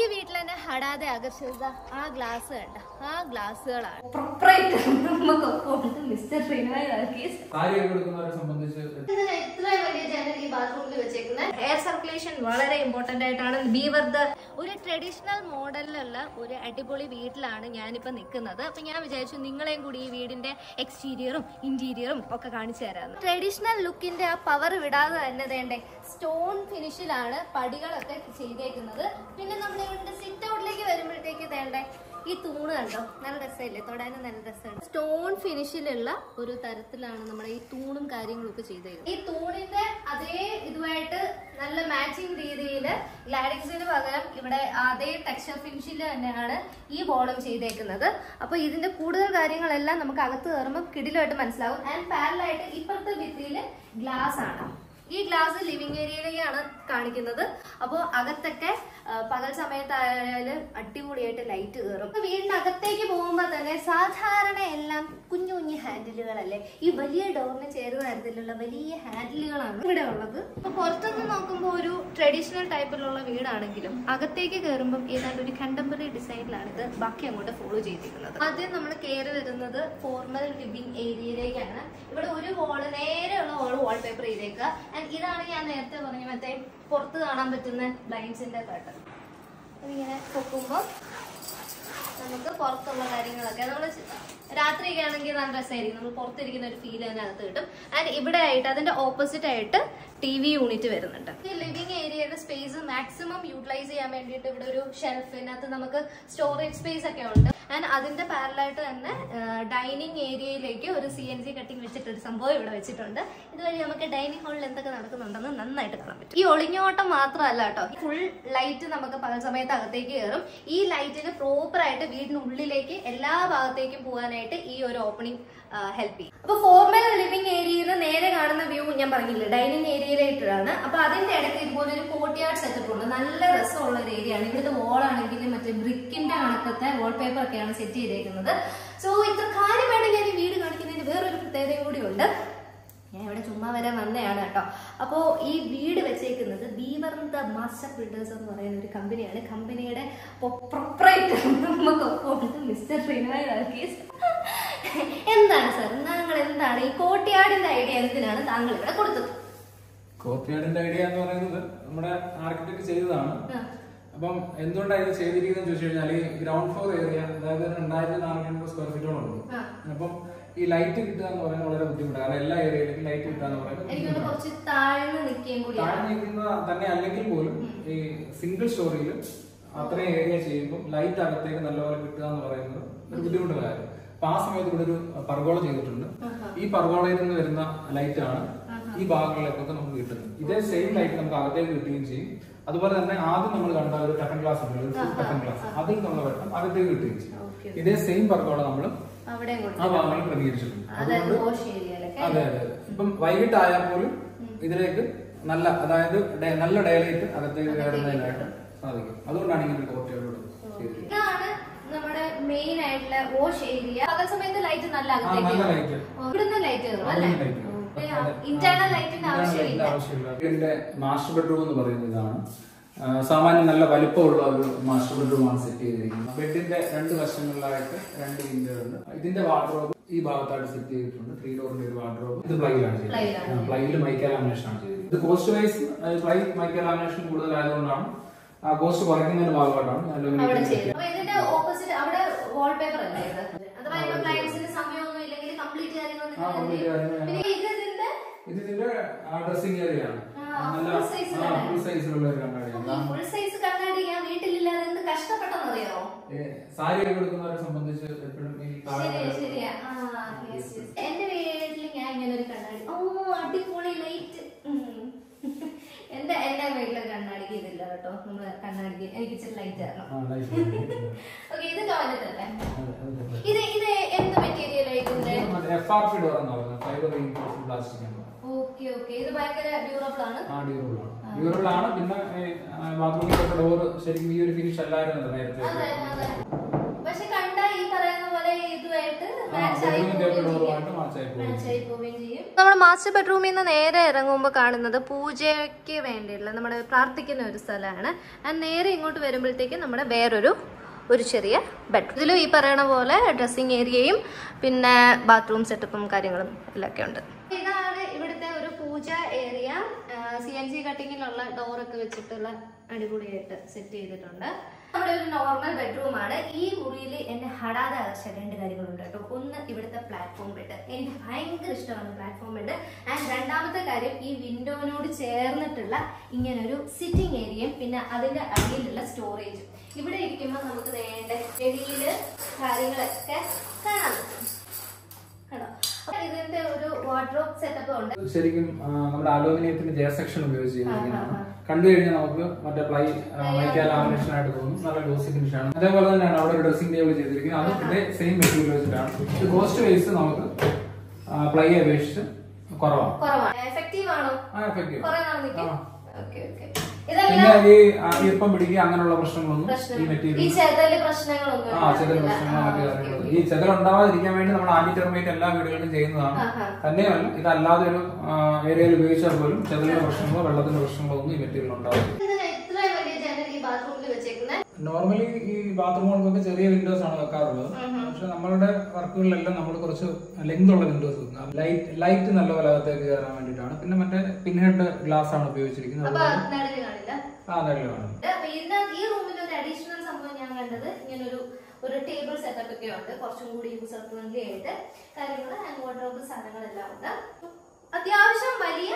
വീട്ടിൽ തന്നെ ഹടാതെ ആകർഷിച്ച ആ ഗ്ലാസ് കണ്ട ആ ഗ്ലാസുകളാണ് മിസ്റ്റർ ഇത്രയും വലിയ ജനൽ ഈ ബാത്റൂമിൽ വെച്ചേക്കുന്നത് എയർ സർക്കുലേഷൻ വളരെ ഇമ്പോർട്ടന്റ് ആയിട്ടാണ്. ബീവർദ് ഒരു ട്രഡീഷണൽ മോഡലിലുള്ള ഒരു അടിപൊളി വീട്ടിലാണ് ഞാനിപ്പോ നിൽക്കുന്നത്. അപ്പൊ ഞാൻ വിചാരിച്ചു നിങ്ങളെയും കൂടി ഈ വീടിന്റെ എക്സ്റ്റീരിയറും ഇന്റീരിയറും ഒക്കെ കാണിച്ചു തരാമെന്ന്. ട്രഡീഷണൽ ലുക്കിന്റെ ആ പവർ വിടാതെ തന്നെ വേണ്ടേ സ്റ്റോൺ ഫിനിഷിലാണ് പടികളൊക്കെ ചെയ്തേക്കുന്നത്. പിന്നെ നമ്മൾ ഇവിടെ സിറ്റ് ഔട്ടിലേക്ക് വരുമ്പോഴത്തേക്ക് വേണ്ടേ ഈ തൂണ് കണ്ടോ, നല്ല രസമില്ലേ, തൊടാനും നല്ല രസമുണ്ട്. സ്റ്റോൺ ഫിനിഷിലുള്ള ഒരു തരത്തിലാണ് നമ്മുടെ ഈ തൂണും കാര്യങ്ങളും ഒക്കെ ചെയ്തേക്കുന്നത്. ഈ തൂണിന്റെ അതേ ഇതുമായിട്ട് നല്ല മാച്ചിങ് രീതിയിൽ ഗ്ലാഡിക്സിന് പകരം ഇവിടെ അതേ ടെക്സ്ചർ ഫിനിഷിൽ തന്നെയാണ് ഈ ബോർഡും ചെയ്തേക്കുന്നത്. അപ്പൊ ഇതിന്റെ കൂടുതൽ കാര്യങ്ങളെല്ലാം നമുക്ക് അകത്ത് കയറുമ്പോൾ കിടിലായിട്ട് മനസ്സിലാവും. ആൻഡ് പാരലായിട്ട് ഇപ്പുറത്തെ ഭിത്തിയിൽ ഗ്ലാസ് ആണ്. ഈ ഗ്ലാസ് ലിവിംഗ് ഏരിയയിലേക്കാണ് കാണിക്കുന്നത്. അപ്പോൾ അകത്തൊക്കെ പകൽ സമയത്തായാലും അടിപൊളിയായിട്ട് ലൈറ്റ് കയറും. വീടിനകത്തേക്ക് പോകുമ്പോൾ തന്നെ സാധാരണ എല്ലാം കുഞ്ഞു കുഞ്ഞു ഹാൻഡിലുകളല്ലേ, ഈ വലിയ ഡോറിന് ചേരുന്ന തരത്തിലുള്ള വലിയ ഹാൻഡിലുകളാണ് ഇവിടെ ഉള്ളത്. അപ്പൊ പുറത്തുനിന്ന് നോക്കുമ്പോൾ ഒരു ട്രഡീഷണൽ ടൈപ്പിലുള്ള വീടാണെങ്കിലും അകത്തേക്ക് കയറുമ്പോൾ ഏതാണ്ട് ഒരു കണ്ടംപററി ഡിസൈനിലാണ് ഇത് ബാക്കി അങ്ങോട്ട് ഫോളോ ചെയ്തിരിക്കുന്നത്. ആദ്യം നമ്മൾ കയറി വരുന്നത് ഫോർമൽ ലിവിംഗ് ഏരിയയിലേക്കാണ്. ഇവിടെ ഒരു വോള് നേരെയുള്ള വോള് വാൾപേപ്പർ ചെയ്തേക്കുക. ഇതാണ് ഞാൻ നേരത്തെ പറഞ്ഞ മറ്റേ പുറത്ത് കാണാൻ പറ്റുന്ന ബ്ലൈൻഡ്സിന്റെ കട്ടൺ. ഇങ്ങനെ പൊക്കുമ്പോൾ നമുക്ക് പുറത്തുള്ള കാര്യങ്ങളൊക്കെ നമ്മൾ രാത്രിയൊക്കെ ആണെങ്കിൽ നല്ല രസമായിരിക്കും. നമ്മൾ പുറത്തിരിക്കുന്ന ഒരു ഫീൽ തന്നെ അകത്ത് കിട്ടും. ആൻഡ് ഇവിടെ ആയിട്ട് അതിന്റെ ഓപ്പോസിറ്റ് ആയിട്ട് TV യൂണിറ്റ് വരുന്നുണ്ട്. ഈ ലിവിംഗ് ഏരിയയുടെ സ്പേസ് മാക്സിമം യൂട്ടിലൈസ് ചെയ്യാൻ വേണ്ടിയിട്ട് ഇവിടെ ഒരു ഷെൽഫിനകത്ത് നമുക്ക് സ്റ്റോറേജ് സ്പേസ് ഒക്കെ ഉണ്ട്. ആൻഡ് അതിന്റെ പാരലായിട്ട് തന്നെ ഡൈനിങ് ഏരിയയിലേക്ക് ഒരു CNC കട്ടിങ് വെച്ചിട്ടൊരു സംഭവം ഇവിടെ വെച്ചിട്ടുണ്ട്. ഇതുവഴി നമുക്ക് ഡൈനിങ് ഹാളിൽ എന്തൊക്കെ നടക്കുന്നുണ്ടെന്ന് നന്നായിട്ട് കാണാൻ പറ്റും. ഈ ഒളിഞ്ഞോട്ടം മാത്രമല്ല കേട്ടോ, ഫുൾ ലൈറ്റ് നമുക്ക് പകൽ സമയത്ത് അകത്തേക്ക് കയറും. ഈ ലൈറ്റിന് പ്രോപ്പർ ആയിട്ട് വീടിനുള്ളിലേക്ക് എല്ലാ ഭാഗത്തേക്കും പോകാനായിട്ട് ഈ ഒരു ഓപ്പണിംഗ് ഹെൽപ്പ് ചെയ്യും. അപ്പൊ ഫോർമൽ ലിവിംഗ് ഏരിയയിൽ നേരെ കാണുന്ന വ്യൂ ഞാൻ പറഞ്ഞില്ലേ ഡൈനിങ് ഏരിയയിലായിട്ടാണ്. അപ്പൊ അതിന്റെ ഇടയ്ക്ക് ഇതുപോലെ ഒരു കോർട്ട്യാർഡ് സെറ്റപ്പ് ഉണ്ട്. നല്ല രസമുള്ള ഒരു ഏരിയ ആണ്. ഇവിടുത്തെ വോളാണെങ്കിലും മറ്റേ ബ്രിക്കിന്റെ കണക്കത്തെ വാൾപേപ്പർ ഒക്കെയാണ് സെറ്റ് ചെയ്തേക്കുന്നത്. സോ ഇത്ര കാര്യമായിട്ട് ഞാൻ ഈ വീട് കാണിക്കുന്നതിന് വേറൊരു പ്രത്യേകതയും കൂടി ഉണ്ട്. ഞാൻ ഇവിടെ ചുമ്മാ വരെ വന്നതാണ് കേട്ടോ. അപ്പോൾ ഈ വീട് വെച്ചേക്കുന്നത് ബീവർദ് മാസ്റ്റർ ബിൽഡേഴ്സ് എന്ന് പറയുന്ന ഒരു കമ്പനിയാണ്. കമ്പനിയുടെ പ്രൊപ്രൈറ്റർ മിസ്റ്റർ ശ്രീനായ് വർഗീസ്. എന്താണ് സാർ താങ്കൾ എന്താണ് ഈ കോർട്ട്യാർഡിന്റെ ഐഡിയ എന്തിനാണ് താങ്കൾ ഇവിടെ കൊടുത്തത്? കോർട്ട്യാർഡിന്റെ ഐഡിയ എന്ന് പറയുന്നത് നമ്മുടെ ആർക്കിടെക്ട് ചെയ്തതാണ്. അപ്പം എന്തുകൊണ്ടാണ് ഇത് ചെയ്തിരിക്കുന്നത് ചോദിച്ചു കഴിഞ്ഞാൽ ഈ ഗ്രൗണ്ട് ഫ്ലോർ ഏരിയ അതായത് 2400 സ്ക്വയർ ഫീറ്റോളം ഉണ്ട്. അപ്പം ഈ ലൈറ്റ് കിട്ടുക എന്ന് പറയുന്നത് വളരെ ബുദ്ധിമുട്ടാണ്. കാരണം എല്ലാ ഏരിയയിലേക്കും ലൈറ്റ് കിട്ടുക എന്ന് പറയുന്നത് താഴ്ന്നു നിൽക്കുന്ന തന്നെ അല്ലെങ്കിൽ പോലും ഈ സിംഗിൾ സ്റ്റോറിയിൽ അത്രയും ഏരിയ ചെയ്യുമ്പോൾ ലൈറ്റ് അകത്തേക്ക് നല്ലപോലെ കിട്ടുക എന്ന് പറയുന്നത് ഒരു ബുദ്ധിമുട്ടുള്ള കാര്യം. അപ്പൊ ആ സമയത്ത് ഇവിടെ ഒരു പർഗോള ചെയ്തിട്ടുണ്ട്. ഈ പർഗോളയിൽ നിന്ന് വരുന്ന ലൈറ്റ് ആണ് ഈ ഭാഗങ്ങളിലേക്കൊക്കെ നമുക്ക് കിട്ടുന്നത്. ഇതേ സെയിം ലൈറ്റ് നമുക്ക് അകത്തേക്ക് കിട്ടുകയും ചെയ്യും. അതുപോലെ തന്നെ ആദ്യം നമ്മൾ കണ്ട ഒരു ടഫൻ ഗ്ലാസ് ഉണ്ട്, ടഫൻ ഗ്ലാസ് അതിൽ നമ്മൾ വെട്ടം അകത്തേക്ക് കിട്ടുകയും ചെയ്യും. ഇതേ സെയിം പർഗോള നമ്മൾ ആ ഭാഗങ്ങളിൽ ക്രമീകരിച്ചിട്ടുണ്ട്. അതെ അതെ. ഇപ്പം വൈകിട്ടായാൽ പോലും ഇതിലേക്ക് നല്ല അതായത് നല്ല ഡയലൈറ്റ് അകത്തേക്ക് കയറുന്നതിനായിട്ട് സാധിക്കും. അതുകൊണ്ടാണ് ഇങ്ങനെ ഒരു കോർട്ട്യാർഡ് ചെയ്തിരിക്കുന്നത്. നമ്മുടെ മെയിൻ ആയിട്ടുള്ള വാഷ് ഏരിയ പകൽ സമയത്ത് ലൈറ്റ് നല്ല ഇവിടുന്ന് ലൈറ്റ് ഇന്റേണൽ ലൈറ്റിന്റെ ആവശ്യമില്ല. ഇതിന്റെ മാസ്റ്റർ ബെഡ്റൂം എന്ന് പറയുന്നത് ഇതാണ്. സാമാന്യം നല്ല വലിപ്പമുള്ള ഒരു മാസ്റ്റർ ബെഡ്റൂമാണ് സെറ്റ് ചെയ്തിരിക്കുന്നത്. ബെഡിന്റെ രണ്ട് വശങ്ങളിലായിട്ട് 2 വിൻഡോകളുണ്ട്. ഇതിന്റെ വാർഡ്രോബ് ഈ ഭാഗത്തായിട്ട് സെറ്റ് ചെയ്തിട്ടുണ്ട്. 3 ഡോറിന്റെ ഒരു വാർഡ്രോബ്. ഇത് പ്ലൈയിലാണ് ചെയ്തത്. പ്ലൈയിൽ മൈക്ക ലാമിനേഷൻ ആണ് ചെയ്തത്. ഇത് cost wise ply mica lamination കൂടുതലായതുകൊണ്ടാണ് ആ കോസ്റ്റ് കുറയ്ക്കുന്നതിന്റെ ഭാഗമായിട്ടാണ് ഇതിന്റെ ഓപ്പോസിറ്റ് അവിടെ വാൾപേപ്പർ അല്ലേ അഥവാ ക്ലയന്റ്സിന് സമയമൊന്നും ഇല്ലെങ്കിൽ കംപ്ലീറ്റ് ഇതിന്റെ ഡ്രസ്സിംഗ് ഏരിയ ആണ്. ഫുൾ സൈസിലുള്ള ഒരു കണ്ണാടിയാണ്. ഫുൾ സൈസ് കണ്ണാടി ഞാൻ വീട്ടിലില്ലാതെ എന്ത് കഷ്ടപ്പെട്ടെന്നറിയോ? സാരി എടുക്കുന്നവരെ സംബന്ധിച്ച് എപ്പോഴും ശരിയാ. എന്റെ വീട്ടിൽ ഞാൻ ഇങ്ങനെ ഒരു കണ്ണാടി അടിപൊളി ലൈറ്റ് എന്റെ വീട്ടിലെ കണ്ണാടിക്ക് ഇതില്ല കേട്ടോ. നമ്മള് കണ്ണാടിക്ക് എനിക്ക് ഇച്ചിരി ലൈറ്റ് തരണം. ഓക്കെ ഇത് ടോയ്ലറ്റ് അല്ലേ? ഇത് എന്ത് മെറ്റീരിയൽ FRP ഡോർ എന്ന് പറയുന്നത് ഫൈബർ റീഇൻഫോഴ്സ്ഡ് പ്ലാസ്റ്റിക് ആണ്. ഓക്കെ ഇത് ഭയങ്കര ഡ്യൂറബിൾ ആണ്. ഡ്യൂറബിൾ ആണ്. പിന്നെ ബാത്റൂമിലൊക്കെ ഡോർ ശരിക്കും ഈ ഒരു ഫിനിഷ് അല്ലായിരുന്നു നേരത്തെ. പക്ഷെ കണ്ട ഈ പറയുന്ന പോലെ ഇതുമായിട്ട് മാച്ച് ആയി പോവുകയും ചെയ്യും. നമ്മുടെ മാസ്റ്റർ ബെഡ്റൂമിൽ നിന്ന് നേരെ ഇറങ്ങുമ്പോൾ കാണുന്നത് പൂജയ്ക്ക് വേണ്ടിയുള്ള നമ്മുടെ പ്രാർത്ഥിക്കുന്ന ഒരു സ്ഥലമാണ്. നേരെ ഇങ്ങോട്ട് വരുമ്പോഴത്തേക്കും നമ്മുടെ വേറൊരു ചെറിയ ബെഡ്റൂം. ഇതിലും ഈ പറയണ പോലെ ഡ്രസ്സിങ് ഏരിയയും പിന്നെ ബാത്റൂം സെറ്റപ്പും കാര്യങ്ങളും എല്ലാം ഒക്കെ ഉണ്ട്. ഇതാണ് ഇവിടുത്തെ ഒരു പൂജ ഏരിയ. CNC കട്ടിങ്ങിലുള്ള ഡോറൊക്കെ വെച്ചിട്ടുള്ള അടിപൊളിയായിട്ട് സെറ്റ് ചെയ്തിട്ടുണ്ട്. നമ്മുടെ ഒരു നോർമൽ ബെഡ്റൂം ആണ്. ഈ മുറിയിൽ എന്നെ ഹടാതെ ആകർഷിച്ച 2 കാര്യങ്ങളുണ്ട് കേട്ടോ. ഒന്ന് ഇവിടുത്തെ പ്ലാറ്റ്ഫോം ബെഡ്, എനിക്ക് ഭയങ്കര ഇഷ്ടമാണ് പ്ലാറ്റ്ഫോം ബെഡ്. ആൻഡ് രണ്ടാമത്തെ കാര്യം ഈ വിൻഡോനോട് ചേർന്നിട്ടുള്ള ഇങ്ങനൊരു സിറ്റിംഗ് ഏരിയയും പിന്നെ അതിന്റെ അടിയിലുള്ള സ്റ്റോറേജും. ഇവിടെ ഇരിക്കുമ്പോൾ നമുക്ക് വേണ്ട ചെടിയില് കാര്യങ്ങളൊക്കെ കാണാൻ പറ്റും. ഇതിന്റെ ഒരു വാർഡ്രോബ് സെറ്റപ്പ് ഉണ്ട്. ശരിക്കും നമ്മുടെ അലൂമിനിയത്തിന്റെ ജെ സെക്ഷൻ ഉപയോഗിച്ചിരിക്കുന്നതാണ്. കണ്ടു കഴിഞ്ഞാൽ നമുക്ക് മറ്റേ മൈക്കാ ലാമിനേഷൻ ആയിട്ട് തോന്നും. നല്ല ഗ്ലോസി ഫിനിഷ് ആണ്. അതേപോലെ തന്നെയാണ് അവിടെ ഒരു ഡ്രസ്സിംഗ് ടേബിൾ ചെയ്തിരിക്കുന്നത്. അതും ഇതേ സെയിം മെറ്റീരിയൽ വെച്ചിട്ടാണ്. കോസ്റ്റ് വൈസ് നമുക്ക് പ്ലൈ അപേക്ഷിച്ച് കുറവാണ്. എഫക്റ്റീവ് ആണോ? എഫക്റ്റീവ്. പിന്നെ ഈ ഈർപ്പം പിടിക്കുക അങ്ങനെയുള്ള പ്രശ്നങ്ങളൊന്നും ഈ മെറ്റീരിയൽ ഈ ചെതൽ ഉണ്ടാവാതിരിക്കാൻ വേണ്ടി നമ്മൾ ആന്റി ടെർമൈറ്റ് എല്ലാ വീടുകളിലും ചെയ്യുന്നതാണ്. തന്നെയല്ല ഇതല്ലാതെ ഒരു ഏരിയയിൽ ഉപയോഗിച്ചാൽ പോലും ചെതലിന്റെ പ്രശ്നങ്ങളോ വെള്ളത്തിന്റെ പ്രശ്നങ്ങളോ ഒന്നും ഈ മെറ്റീരിയൽ ഉണ്ടാവില്ല. നോർമലി ഈ ബാത്റൂമുകൾക്കൊക്കെ ചെറിയ വിൻഡോസ് ആണ് വെക്കാറുള്ളത്. പക്ഷെ നമ്മളുടെ വർക്കുകളിലെല്ലാം നമ്മൾ കുറച്ച് ലെങ്ത് ഉള്ള വിൻഡോസ് വെക്കുന്നത് ലൈറ്റ് നല്ലപോലെ അകത്തേക്ക് കയറാൻ വേണ്ടിയിട്ടാണ്. പിന്നെ മറ്റേ പിൻഹെഡ് ഗ്ലാസ് ആണ് ഉപയോഗിച്ചിരിക്കുന്നത്. ഒരു ടേബിൾ സെറ്റപ്പ് ഒക്കെ ഉണ്ട്. കുറച്ചും കൂടി യൂസർ ഫ്രണ്ട്ലി ആയിട്ട് കാര്യങ്ങൾ ഹാൻഡ് വാർഡ്രോബ് സാധനങ്ങളെല്ലാം ഉണ്ട്. അത്യാവശ്യം വലിയ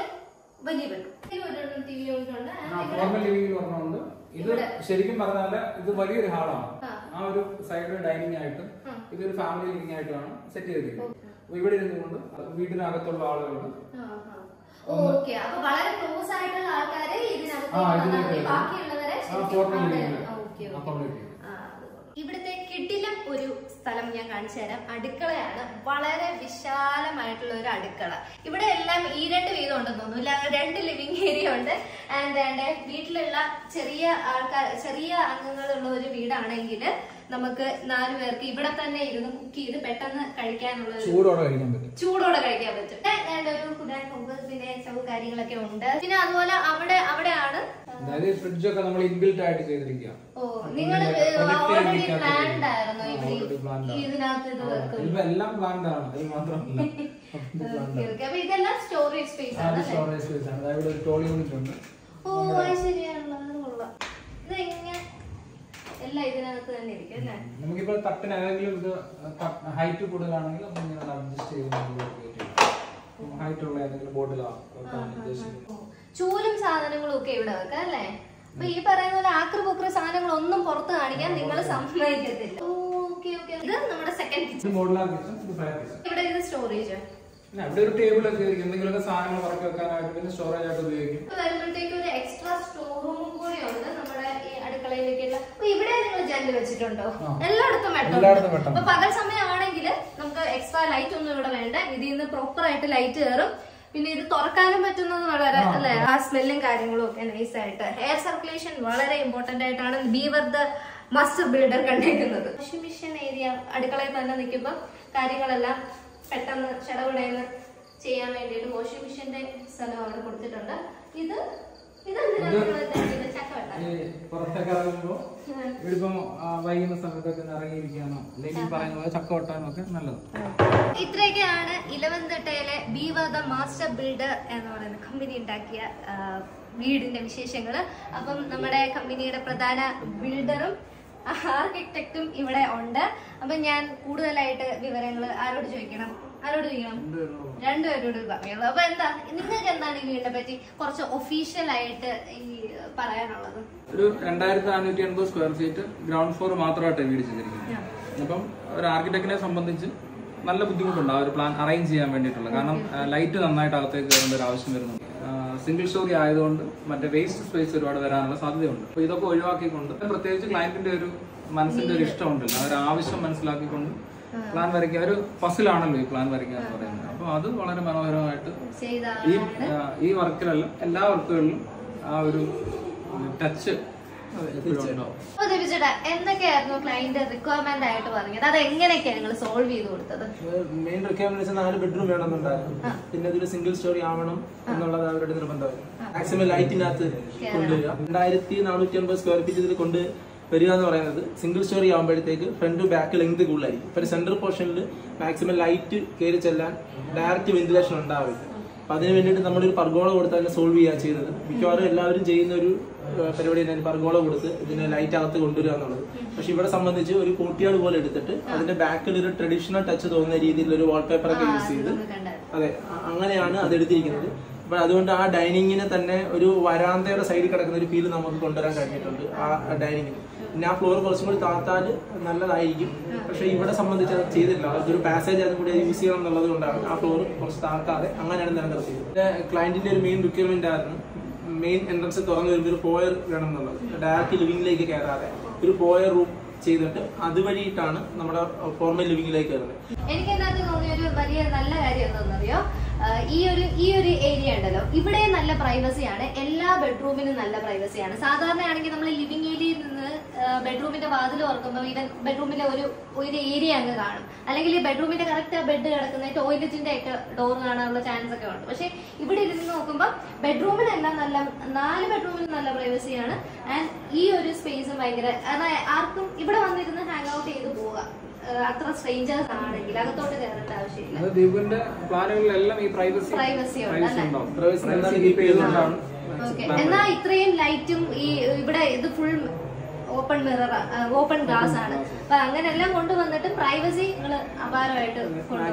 ഇത് ശരിക്കും പറഞ്ഞാല് ഇത് വലിയൊരു ഹാളാണ്. ആ ഒരു സൈഡ് ഡൈനിങ് ആയിട്ട് ഇതൊരു ഫാമിലി ലിവിംഗ് ആയിട്ടാണ് സെറ്റ് ചെയ്തിരിക്കുന്നത്. ഇവിടെ ഇരുന്നുകൊണ്ട് വീടിനകത്തുള്ള ആളുകളുണ്ട്. ഇവിടുത്തെ കിടിലം ഒരു സ്ഥലം ഞാൻ കാണിച്ചു തരാം. അടുക്കളയാണ്. വളരെ വിശാലമായിട്ടുള്ള ഒരു അടുക്കള. ഇവിടെ എല്ലാം ഈ 2 വീതം ഉണ്ടെന്ന് തോന്നുന്നു. 2 ലിവിംഗ് ഏരിയ ഉണ്ട്. ആൻഡ് വീട്ടിലുള്ള ചെറിയ അംഗങ്ങളുള്ള ഒരു വീടാണെങ്കിൽ നമുക്ക് 4 പേർക്ക് ഇവിടെ തന്നെ ഇരുന്ന് കുക്ക് ചെയ്ത് പെട്ടെന്ന് കഴിക്കാനുള്ള ചൂടോടെ കഴിക്കാൻ പറ്റും. ഒരു കുടാൻ പിന്നെ കാര്യങ്ങളൊക്കെ ഉണ്ട്. പിന്നെ അതുപോലെ അവിടെയാണ് ഫ്രിഡ്ജൊക്കെ നമ്മൾ ഇൻബിൽറ്റ് ആയിട്ട് ചെയ്തിരിക്കുക. നിങ്ങൾ ഓൾറെഡി പ്ലാൻഡ് ആയിരുന്നു ഇതിനകത്ത് ഇത് വെക്കും. എല്ലാം പ്ലാൻഡ് ആണ്. ഇത് മാത്രമല്ല ഇതെല്ലാം സ്റ്റോറേജ് സ്പേസ് ആണ്. സ്റ്റോറേജ് സ്പേസ് ആണ്. ഇവിടെ ഒരു ടോൾ യൂണിറ്റ് ഉണ്ട്. ശരിയാണല്ലോ. ഇതെങ്ങനെ എല്ലാം ഇതിനകത്ത് തന്നെ ഇരിക്കും അല്ലേ? നമുക്കിപ്പോൾ തട്ടിനെങ്കിലും ഇത് ഹൈറ്റ് കൂടുതലാണെങ്കിൽ അഡ്ജസ്റ്റ് ചെയ്ത് ഹൈറ്റ് ഉള്ള ഏതെങ്കിലും ബോട്ടിലാണ്. ചൂലും സാധനങ്ങളും ഒക്കെ ഇവിടെ വെക്കാം അല്ലേ? അപ്പൊ ഈ പറയുന്ന പോലെ ആക്രി സാധനങ്ങളൊന്നും പുറത്ത് കാണിക്കാൻ നിങ്ങൾ സമ്മതിക്കത്തില്ല. ഇത് നമ്മുടെ സെക്കൻഡ് കിച്ചൺ. ഇവിടെ ഇത് സ്റ്റോറേജ്. ഇവിടെ ഒരു ടേബിൾ ഒക്കെ എന്തെങ്കിലുമൊക്കെ സാധനങ്ങൾ പറക്കി വെക്കാനായിട്ട് പിന്നെ സ്റ്റോറേജ് ആയിട്ട് ഉപയോഗിക്കും. വരുമ്പോഴത്തേക്ക് ഒരു എക്സ്ട്രാ സ്റ്റോർ റൂമും കൂടി ഉണ്ട് നമ്മുടെ ഈ അടുക്കളയിലേക്കുള്ള. ഇവിടെ നിങ്ങൾ ജനൽ വെച്ചിട്ടുണ്ടോ? എല്ലായിടത്തും വെട്ടം. അപ്പൊ പകൽ സമയമാണെങ്കിൽ നമുക്ക് എക്സ്ട്രാ ലൈറ്റ് ഒന്നും ഇവിടെ വേണ്ട. ഇതിൽ നിന്ന് പ്രോപ്പർ ആയിട്ട് ലൈറ്റ് കയറും. പിന്നെ ഇത് തുറക്കാനും പറ്റുന്നത് വളരെ അല്ലെ, ആ സ്മെല്ലും കാര്യങ്ങളും ഒക്കെ നൈസ് ആയിട്ട്. എയർ സർക്കുലേഷൻ വളരെ ഇമ്പോർട്ടന്റ് ആയിട്ടാണ് ബീവർ ദ മാസ്റ്റർ ബിൽഡർ കണ്ടേക്കുന്നത്. വാഷിംഗ് മെഷീൻ ഏരിയ അടുക്കളയിൽ തന്നെ നിൽക്കുമ്പോൾ കാര്യങ്ങളെല്ലാം പെട്ടെന്ന് ചടപടയെന്ന് ചെയ്യാൻ വേണ്ടിയിട്ട് വാഷിംഗ് മെഷീന്റെ സ്ഥലം അവിടെ കൊടുത്തിട്ടുണ്ട്. ഇത് പുറത്തൊക്കെ ഇറങ്ങുമ്പോ ഇവിടിപ്പം വൈകുന്ന സമയത്തൊക്കെ ഇറങ്ങിയിരിക്കാനോ അല്ലെങ്കിൽ പറയുന്ന പോലെ ചക്ക വെട്ടാനോ ഒക്കെ നല്ലത്. ഇത്രയൊക്കെയാണ് ഇലവന്തട്ടയിലെ ബീവർ ദ മാസ്റ്റർ ബിൽഡർ എന്ന് പറയുന്ന കമ്പനി ഉണ്ടാക്കിയ വീടിന്റെ വിശേഷങ്ങള്. അപ്പം നമ്മുടെ കമ്പനിയുടെ പ്രധാന ബിൽഡറും ആർക്കിടെക്റ്റും ഇവിടെ ഉണ്ട്. അപ്പൊ ഞാൻ കൂടുതലായിട്ട് വിവരങ്ങൾ ആരോട് ചോദിക്കണം? രണ്ടുപേരോട് പറയുള്ളൂ. അപ്പൊ എന്താ നിങ്ങൾക്ക് എന്താണ് ഈ വീടിനെ പറ്റി കുറച്ച് ഒഫീഷ്യൽ ആയിട്ട് ഈ പറയാനുള്ളത്? ഒരു 2580 സ്ക്വയർ ഫീറ്റ് ഗ്രൗണ്ട് ഫ്ലോർ മാത്രമായിട്ട് വീട് ചെയ്തിരിക്കുന്നത്. അപ്പം ഒരു ആർക്കിടെക്റ്റിനെ സംബന്ധിച്ച് നല്ല ബുദ്ധിമുട്ടുണ്ട് ആ ഒരു പ്ലാൻ അറേഞ്ച് ചെയ്യാൻ വേണ്ടിയിട്ടുള്ള. കാരണം ലൈറ്റ് നന്നായിട്ട് അകത്തേക്ക് കയറേണ്ട ഒരു ആവശ്യം വരുന്നുണ്ട്. സിംഗിൾ സ്റ്റോറി ആയതുകൊണ്ട് മറ്റേ വേസ്റ്റ് സ്പേസ് ഒരുപാട് വരാനുള്ള സാധ്യതയുണ്ട്. അപ്പൊ ഇതൊക്കെ ഒഴിവാക്കിക്കൊണ്ട് പ്രത്യേകിച്ച് ക്ലയന്റിന്റെ ഒരു മനസ്സിന്റെ ഒരു ഇഷ്ടമുണ്ടല്ലോ, ആ ഒരു ആവശ്യം മനസ്സിലാക്കിക്കൊണ്ട് പ്ലാൻ വരയ്ക്കുക. ഒരു പസിലാണല്ലോ ഈ പ്ലാൻ വരയ്ക്കുക എന്ന് പറയുന്നത്. അപ്പൊ അത് വളരെ മനോഹരമായിട്ട് ഈ വർക്കിലല്ല എല്ലാ വർക്കുകളിലും ആ ഒരു ടച്ച് എന്തൊക്കെയായിരുന്നു ക്ലയന്റ് റിക്വയർമെന്റ് ആയിട്ട് പറഞ്ഞത്? അത് എങ്ങനെയൊക്കെയാണ് നിങ്ങൾ സോൾവ് ചെയ്ത് കൊടുത്തത്? മെയിൻ റിക്വയർമെന്റ് 4 ബെഡ്റൂം വേണമെന്നുണ്ടായിരുന്നു. പിന്നെ അതൊരു സിംഗിൾ സ്റ്റോറി ആവണം എന്നുള്ളത് അവരുടെ നിർബന്ധമായിരുന്നു. മാക്സിമം ലൈറ്റിനകത്ത് കൊണ്ടുവരിക. 2450 സ്ക്വയർ ഫീറ്റ് ഇതിൽ കൊണ്ട് വരിക എന്ന് പറയുന്നത് സിംഗിൾ സ്റ്റോറി ആകുമ്പോഴത്തേക്ക് ഫ്രണ്ട് ബാക്ക് ലെങ്ത് കൂടുതലായിരിക്കും. ഇപ്പൊ സെന്റർ പോർഷനിൽ മാക്സിമം ലൈറ്റ് കയറി ചെല്ലാൻ ഡയറക്റ്റ് വെന്റിലേഷൻ ഉണ്ടാവില്ല. അപ്പൊ അതിന് വേണ്ടിയിട്ട് നമ്മളൊരു പർഗോള കൊടുത്ത് അതിനെ സോൾവ് ചെയ്യുക ചെയ്തത്. മിക്കവാറും എല്ലാവരും ചെയ്യുന്ന ഒരു പരിപാടി തന്നെ പർഗോള കൊടുത്ത് ഇതിനെ ലൈറ്റ് അകത്ത് കൊണ്ടുവരിക എന്നുള്ളത്. പക്ഷെ ഇവിടെ സംബന്ധിച്ച് ഒരു കോട്ടിയാട് പോലെ എടുത്തിട്ട് അതിന്റെ ബാക്കിൽ ഒരു ട്രഡീഷണൽ ടച്ച് തോന്നുന്ന രീതിയിൽ ഒരു വാൾപേപ്പർ ഒക്കെ യൂസ് ചെയ്ത് അതെ അങ്ങനെയാണ് അത് എടുത്തിരിക്കുന്നത്. അപ്പൊ അതുകൊണ്ട് ആ ഡൈനിങ്ങിനെ തന്നെ ഒരു വരാന്തയുടെ സൈഡിൽ കിടക്കുന്ന ഒരു ഫീൽ നമുക്ക് കൊണ്ടുവരാൻ കഴിഞ്ഞിട്ടുണ്ട് ആ ഡൈനിങ്ങിന്. പിന്നെ ആ ഫ്ലോർ കുറച്ചും കൂടി താത്താൽ നല്ലതായിരിക്കും. പക്ഷെ ഇവിടെ സംബന്ധിച്ച് അത് ചെയ്തിട്ടില്ല. അതൊരു പാസേജ് അതും കൂടി യൂസ് ചെയ്യണം എന്നുള്ളത് കൊണ്ടാണ് ആ ഫ്ലോർ കുറച്ച് താക്കാതെ അങ്ങനെയാണ് നിലനിർത്തിയത്. പിന്നെ ക്ലയന്റിന്റെ ഒരു മെയിൻ റിക്വയർമെന്റ് ആയിരുന്നു മെയിൻ എൻട്രൻസ് തുറന്നു വരുമ്പോൾ ഒരു പോയർ വേണം എന്നുള്ളത്. ഡയറക്റ്റ് ലിവിംഗിലേക്ക് കയറാതെ ഒരു പോയർ റൂം ചെയ്തിട്ട് അതുവഴിയിട്ടാണ് നമ്മുടെ ഫോർമൽ ലിവിംഗിലേക്ക് വരുന്നത്. എനിക്ക് അതിനകത്ത് തോന്നിയ ഒരു വലിയ നല്ല കാര്യം എന്താണെന്നറിയോ, ഈ ഒരു ഏരിയ ഉണ്ടല്ലോ, ഇവിടെ നല്ല പ്രൈവസിയാണ്. എല്ലാ ബെഡ്റൂമിനും നല്ല പ്രൈവസിയാണ്. സാധാരണയാണെങ്കിൽ നമ്മൾ ലിവിംഗ് ഏരിയയിൽ നിന്ന് ബെഡ്റൂമിന്റെ വാതിൽ തുറക്കുമ്പോൾ ഈവൻ ബെഡ്റൂമിലെ ഒരു ഏരിയ അങ്ങ് കാണും. അല്ലെങ്കിൽ ഈ ബെഡ്റൂമിന്റെ കറക്റ്റ് ബെഡ് കിടക്കുന്ന ടോയ്ലറ്റിന്റെ ഒക്കെ ഡോർ കാണാനുള്ള ചാൻസ് ഒക്കെ ഉണ്ട്. പക്ഷെ ഇവിടെ ഇരുന്ന് നോക്കുമ്പോൾ ബെഡ്റൂമിനെല്ലാം 4 ബെഡ്റൂമിനും നല്ല പ്രൈവസിയാണ്. ആൻഡ് ഈ ഒരു സ്പേസും ഭയങ്കര, ആർക്കും ഇവിടെ വന്നിരുന്ന് ഹാങ് ഔട്ട് ചെയ്ത് പോകാം. അത്ര സ്ട്രേഞ്ചേഴ്സ് ആണെങ്കിൽ അകത്തോട്ട് കയറേണ്ട ആവശ്യമില്ല. ദീപിന്റെ പ്ലാനുകളിലെല്ലാം ഈ പ്രൈവസി എന്നാ ഇത്രയും ലൈറ്റും ഈ ഇവിടെ ഇത് ഫുൾ ഓപ്പൺ ഗ്ലാസ് ആണ്. അപ്പൊ അങ്ങനെല്ലാം കൊണ്ടുവന്നിട്ട് പ്രൈവസി നിങ്ങൾ അപാരമായിട്ട്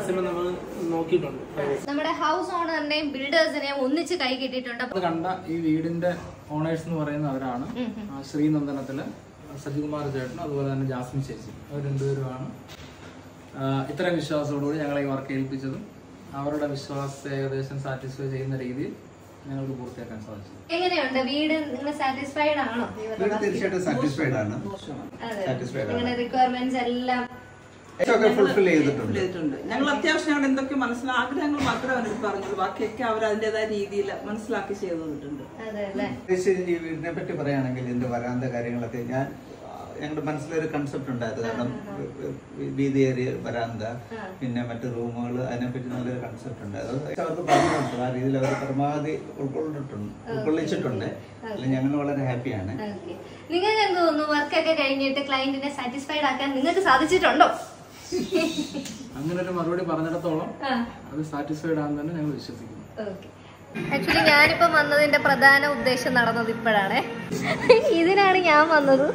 നമ്മുടെ ഹൗസ് ഓണറിനെയും ബിൽഡേഴ്സിനെയും ഒന്നിച്ച് കൈ കിട്ടിയിട്ടുണ്ട്. കണ്ട ഈ വീടിന്റെ ഓണേഴ്സ് എന്ന് പറയുന്ന അവരാണ് ശ്രീനന്ദനത്തില് സജികുമാർ ചേട്ടനും അതുപോലെ തന്നെ ജാസ്മിൻ ചേച്ചി. അവർ രണ്ടുപേരുമാണ് ഇത്രയും വിശ്വാസത്തോടുകൂടി ഞങ്ങളെ ഈ വർക്ക് ഏൽപ്പിച്ചതും അവരുടെ വിശ്വാസത്തെ ഏകദേശം സാറ്റിസ്ഫൈ ചെയ്യുന്ന രീതിയിൽ ഞങ്ങൾക്ക് പൂർത്തിയാക്കാൻ സാധിച്ചു. എങ്ങനെയുണ്ട് വീട്? നിങ്ങൾ സാറ്റിസ്ഫൈഡ് ആണോ? തീർച്ചയായിട്ടും സാറ്റിസ്ഫൈഡ് ആണ്. റിക്വയർമെന്റ്സ് എല്ലാം ഫുൾഫിൽ ചെയ്തിട്ടുണ്ട്. ഞങ്ങൾ അത്യാവശ്യം ഞങ്ങൾ എന്തൊക്കെ ആഗ്രഹങ്ങൾ മാത്രമേ അവർക്ക് പറഞ്ഞുള്ളൂ. ബാക്കിയൊക്കെ അവർ അതിന്റേതായ രീതിയിൽ മനസ്സിലാക്കി ചെയ്തു തന്നിട്ടുണ്ട്. ഈ വീടിനെ പറ്റി പറയുകയാണെങ്കിൽ ഇതിന്റെ വരാന്ത കാര്യങ്ങളൊക്കെ ഞങ്ങളുടെ മനസ്സിലൊരു കൺസെപ്റ്റ് ഉണ്ടായത്. കാരണം വീതിയേറിയ വരാന്ത, പിന്നെ മറ്റു റൂമുകൾ, അതിനെപ്പറ്റി നല്ലൊരു കൺസെപ്റ്റ് ഉണ്ട്. അത് അവർക്ക് പറഞ്ഞിട്ടുണ്ട്. ആ രീതിയിൽ അവർ പരമാവധി ഉൾക്കൊള്ളിച്ചിട്ടുണ്ട്. അല്ലെങ്കിൽ ഞങ്ങൾ വളരെ ഹാപ്പിയാണ്. നിങ്ങൾക്ക് എന്ത് തോന്നുന്നു, വർക്കൊക്കെ കഴിഞ്ഞിട്ട് ക്ലയന്റിനെ സാറ്റിസ്ഫൈഡ് ആക്കാൻ നിങ്ങൾക്ക് സാധിച്ചിട്ടുണ്ടോ? അങ്ങനെ ഒരു മറുപടി പറഞ്ഞിടത്തോളം അത് സാറ്റിസ്ഫൈഡ് ആണെന്ന് തന്നെ ഞങ്ങൾ വിശ്വസിക്കുന്നു. ആക്ച്വലി ഞാനിപ്പം വന്നതിന്റെ പ്രധാന ഉദ്ദേശം നടന്നത് ഇപ്പോഴാണ്. ഇതിനാണ് ഞാൻ വന്നത്.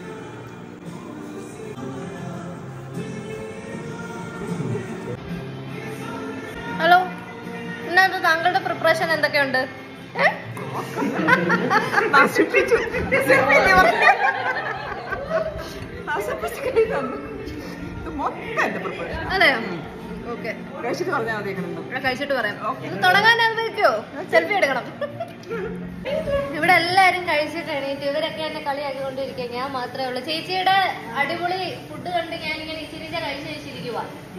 ഹലോ, ഇന്നത്തെ താങ്കളുടെ പ്രിപ്പറേഷൻ എന്തൊക്കെയുണ്ട്? അതെയോ? ഓക്കെ, കഴിച്ചിട്ട് പറയാം. തുടങ്ങാൻ വെക്കോ? സെൽഫി എടുക്കണം. ഇവിടെ എല്ലാരും കഴിച്ചിട്ട് എണീറ്റ് ഇവരൊക്കെ എന്നെ കളിയാക്കിക്കൊണ്ടിരിക്കുക. ഞാൻ മാത്രമേ ഉള്ളൂ. ചേച്ചിയുടെ അടിപൊളി ഫുഡ് കണ്ട് ഞാനിങ്ങനെ ഇച്ചിരി കഴിച്ച് കഴിച്ചിരിക്കുക.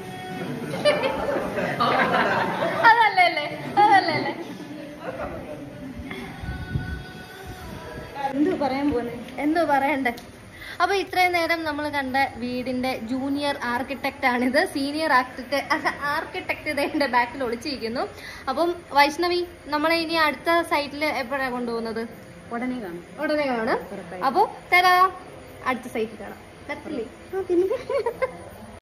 അതല്ലേ എന്തോ പറയണ്ടേ. അപ്പൊ ഇത്രയും നേരം നമ്മൾ കണ്ട വീടിന്റെ ജൂനിയർ ആർക്കിടെക്റ്റ് ആണിത്. സീനിയർ ആർക്കിടെക്ട് ഇതിന്റെ ബാക്കിൽ ഒളിച്ചിരിക്കുന്നു. അപ്പം വൈഷ്ണവി, നമ്മളെ ഇനി അടുത്ത സൈറ്റിൽ എപ്പോഴാണ് കൊണ്ടുപോകുന്നത്? ഉടനെ കാണും. അപ്പൊ തരാ, അടുത്ത സൈറ്റിൽ കാണാം.